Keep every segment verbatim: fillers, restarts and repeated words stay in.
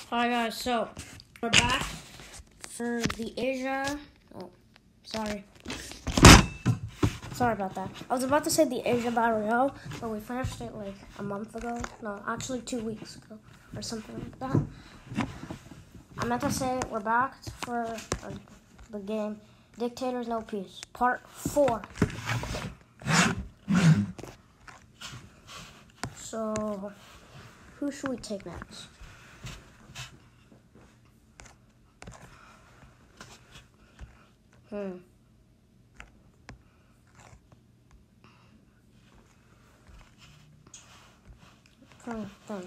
Hi guys, so we're back for the Asia. Oh, sorry. Sorry about that. I was about to say the Asia Battle Royale, but we finished it like a month ago. No, actually two weeks ago or something like that. I meant to say we're back for uh, the game Dictators No Peace, Part four. So, who should we take next? Hmm. Hmm. Hmm.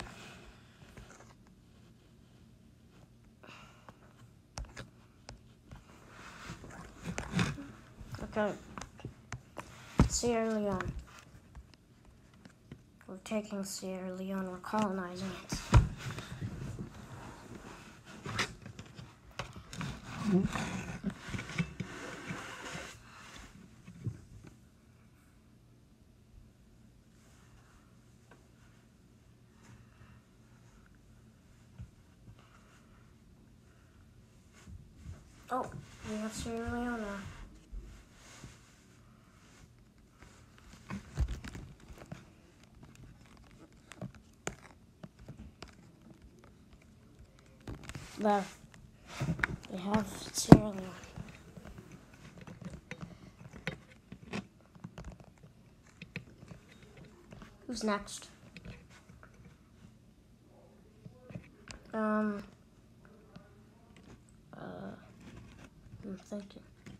Okay. Sierra Leone. We're taking Sierra Leone. We're colonizing it. Oh, we have Sierra Leone now. There. We have Sierra Leone. Who's next? Um. Uh. I'm thinking.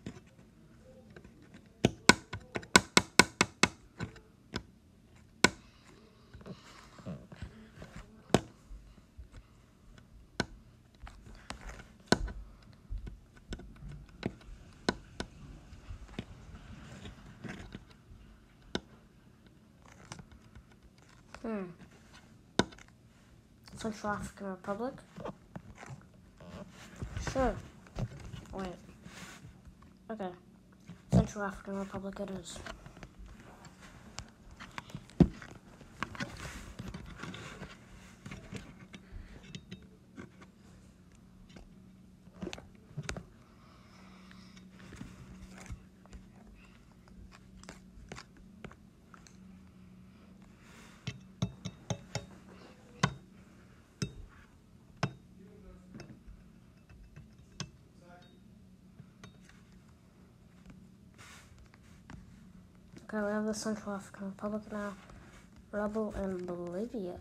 Hmm. Central African Republic? Sure. Wait. Okay. Central African Republic it is. Okay, we have the Central African Republic now. Rebel in Bolivia.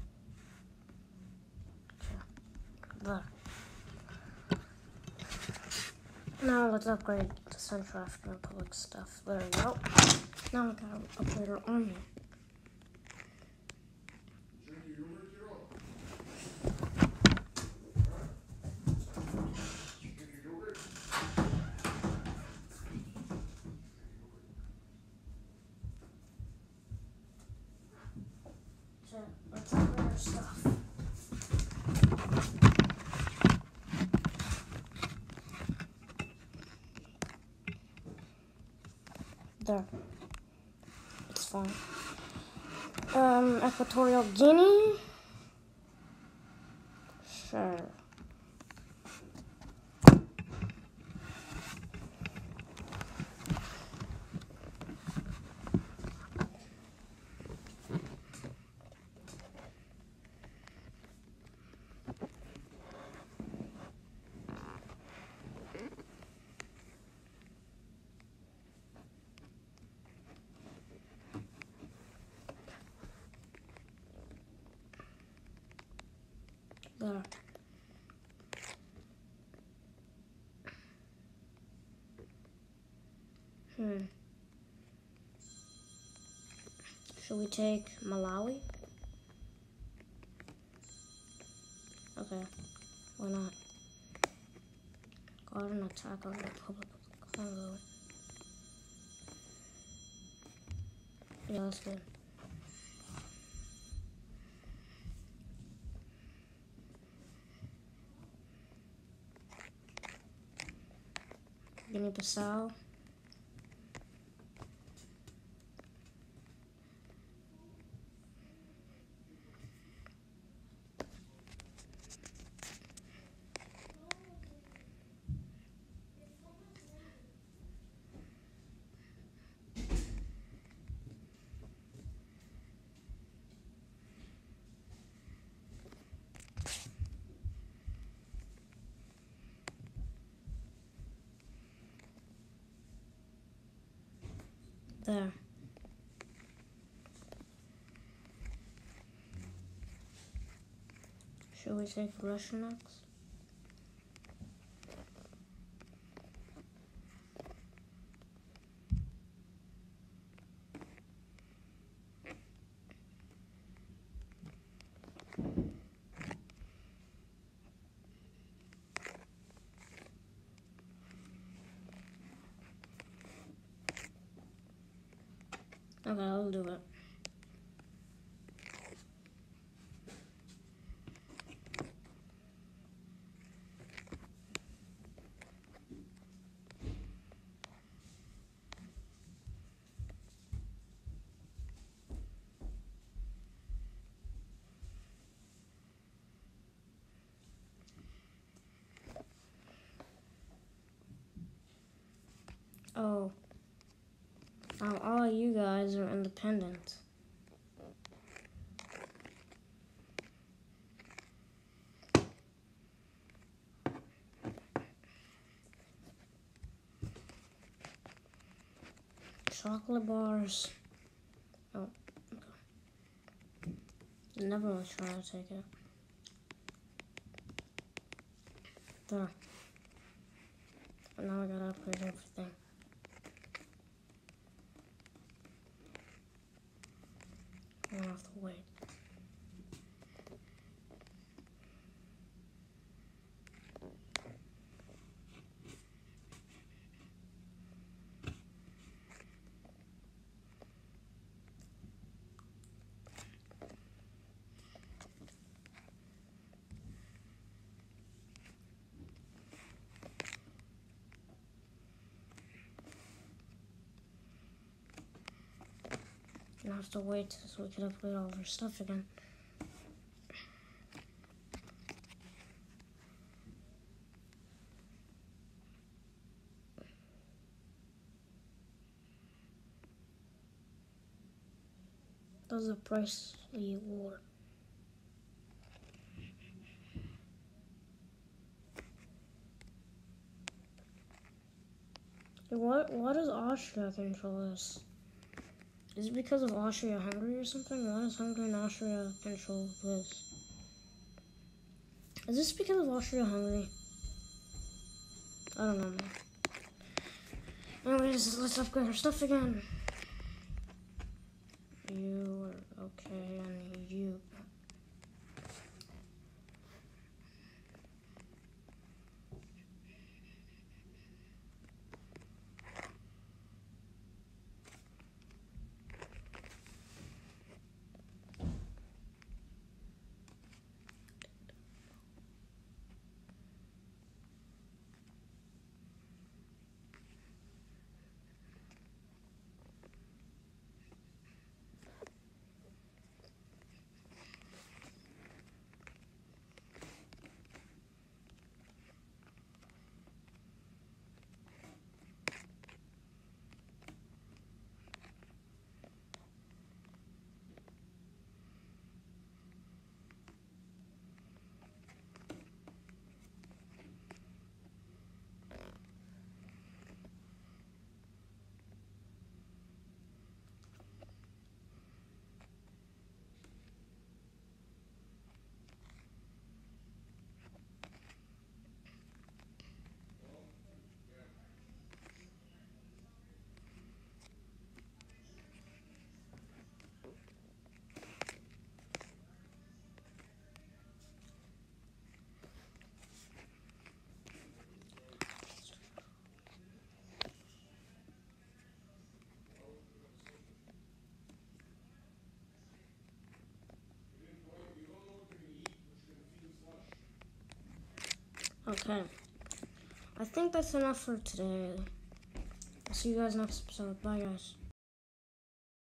Okay. There. Now let's upgrade the Central African Republic stuff. There we go. Now we gotta upgrade our army. So let's upgrade our stuff. There. It's fine. Um, Equatorial Guinea? Sure. There. Hmm. Should we take Malawi? Okay. Why not? Got an attack on the Republic of the Congo. Yeah, that's good. Guinea-Bissau. There. Should we take Russia next? Okay, I'll do it. Oh. Now all you guys are independent. Chocolate bars. Oh, okay. Never was trying to take it. There. Now I gotta upgrade everything. I don't have to wait. I have to wait so we can upgrade all of our stuff again. That was a pricey war. What, what does Austria control this? Is it because of Austria-Hungary or something? Why does Hungary and Austria control this? Is this because of Austria-Hungary? I don't know, man. Anyways, let's upgrade our stuff again. You are okay, and you. Okay. I think that's enough for today. I'll see you guys next episode. Bye, guys.